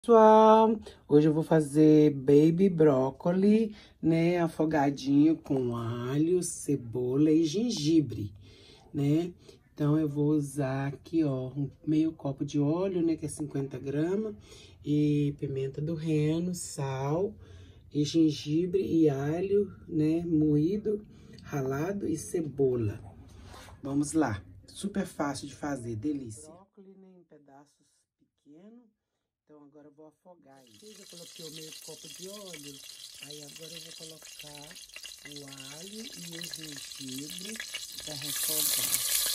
Pessoal, hoje eu vou fazer baby brócoli, né, afogadinho com alho, cebola e gengibre, né? Então, eu vou usar aqui, ó, meio copo de óleo, né, que é 50 gramas, e pimenta do reino, sal, e gengibre e alho, né, moído, ralado e cebola. Vamos lá, super fácil de fazer, delícia. Brócoli, né, em pedaços pequenos. Então, agora eu vou afogar ele. Eu coloquei o meio copo de óleo. Aí, agora eu vou colocar o alho e o gengibre para refogar.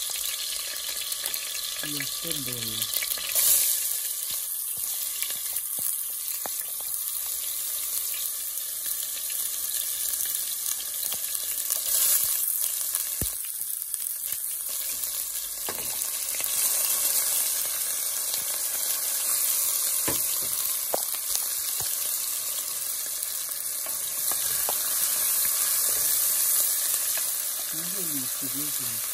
E a cebola. Uma delícia, viu, gente?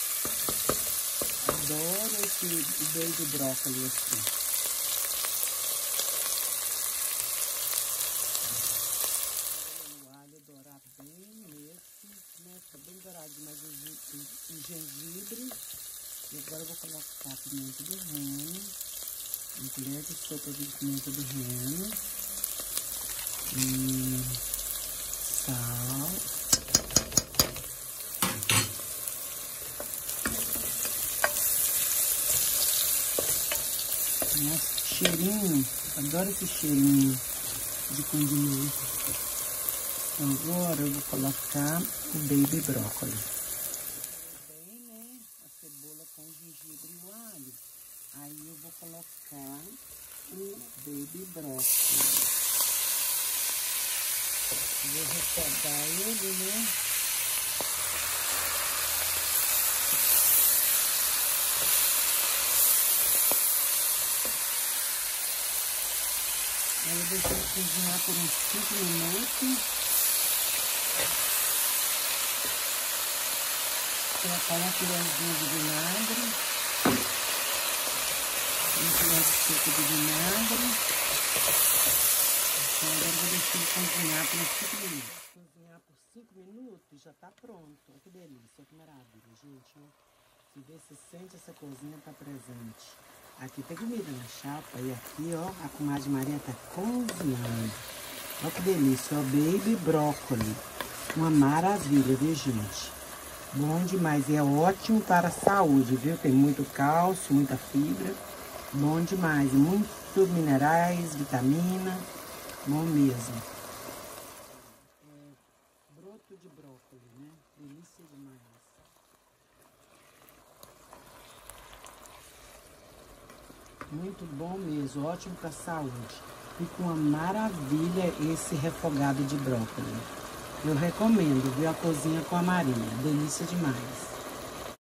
Adoro esse baby brócoli assim. O alho dourar bem mesmo, né? Fica bem douradinho, mas o gengibre. E agora eu vou colocar a pimenta do reino. Uma colher de sopa de pimenta do reino. E sal. Nossa, que cheirinho, adoro esse cheirinho de condimento. Então, agora eu vou colocar o baby brócoli. Bem, né, a cebola com o gengibre e o alho. Aí eu vou colocar o baby brócoli. Vou refogar ele, né? Aí eu deixo ele cozinhar por uns 5 minutos. Vou colocar uma colherzinha de vinagre. Uma colher de sopa de vinagre. Então agora eu vou deixar ele cozinhar por uns 5 minutos. Cozinhar por 5 minutos já tá pronto. Olha que delícia, olha que maravilha, gente. Se vê, se sente essa cozinha tá presente. Aqui tem comida na chapa e aqui, ó, a comadre Maria tá cozinhando. Olha que delícia, ó, baby brócoli. Uma maravilha, viu, gente? Bom demais, e é ótimo para a saúde, viu? Tem muito cálcio, muita fibra. Bom demais, muitos minerais, vitamina. Bom mesmo. Broto de brócoli, né? Delícia demais. Muito bom mesmo, ótimo para a saúde. Fica uma maravilha esse refogado de brócolis. Eu recomendo, viu? A cozinha com a Maria, delícia demais.